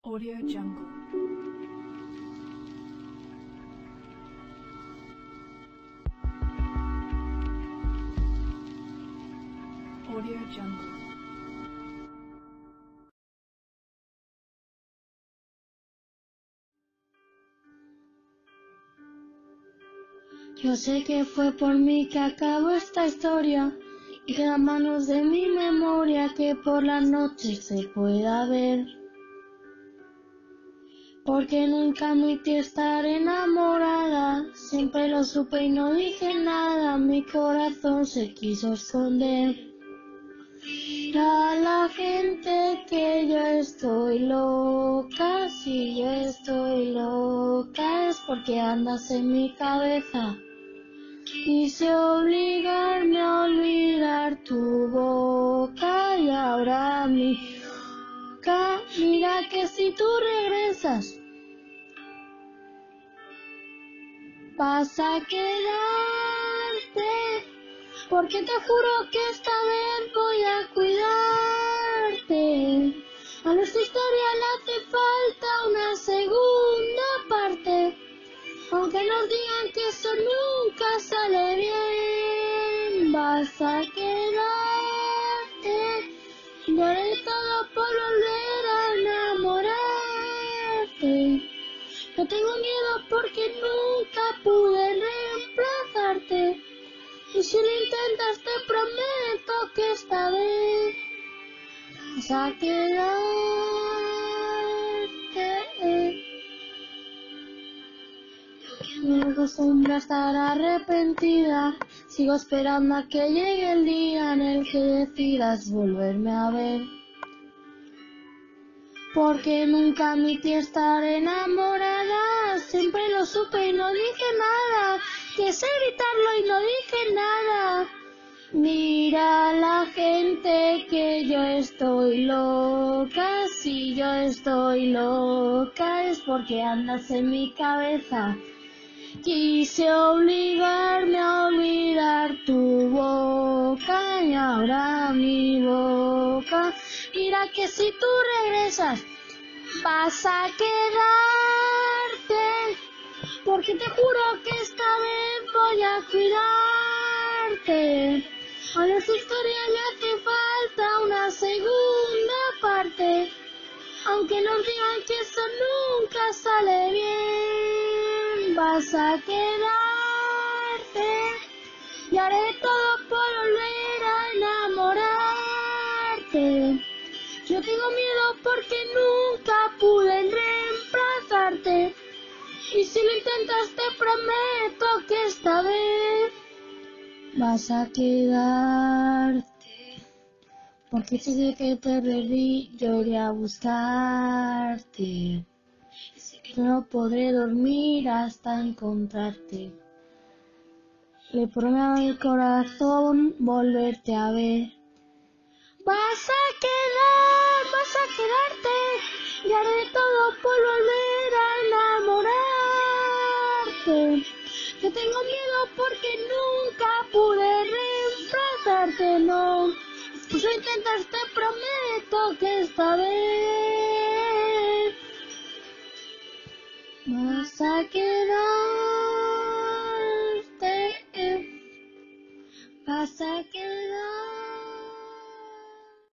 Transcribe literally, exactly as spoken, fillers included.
Audio Jungle. Audio Jungle. Yo sé que fue por mí que acabó esta historia y queda manos de mi memoria que por la noche se pueda ver. Porque nunca admití estar enamorada, siempre lo supe y no dije nada, mi corazón se quiso esconder. A la gente que yo estoy loca, si yo estoy loca es porque andas en mi cabeza. Quise obligarme a olvidar tu boca y ahora mi boca, mira que si tú regresas vas a quedarte, porque te juro que esta vez voy a cuidarte. A nuestra historia le hace falta una segunda parte, aunque nos digan que eso nunca sale bien. Vas a quedarte, yo haré todo por volver a enamorarte. No tengo miedo porque nunca pude reemplazarte, y si lo intentas te prometo que esta vez vas a quedarte. Me acostumbro a estar arrepentida, sigo esperando a que llegue el día en el que decidas volverme a ver. Porque nunca admití estar enamorada, siempre lo supe y no dije nada, quise evitarlo y no dije nada. Mira a la gente que yo estoy loca, si yo estoy loca es porque andas en mi cabeza. Quise obligarme a olvidar tu boca y ahora mi boca. Mira que si tú regresas vas a quedarte, porque te juro que esta vez voy a cuidarte. A nuestra historia le hace falta una segunda parte, aunque nos digan que eso nunca sale bien. Vas a quedarte y haré todo por volver a enamorarte. Yo tengo miedo porque nunca pude reemplazarte, y si lo intentas te prometo que esta vez vas a quedarte. Porque sé que te perdí, yo iré a buscarte. No podré dormir hasta encontrarte. Le prometo a mi corazón volverte a ver. Vas a quedar, vas a quedarte, y haré todo por volver a enamorarte. Yo tengo miedo porque nunca pude reemplazarte, no. Si lo intentas te prometo que esta vez vas a quedar.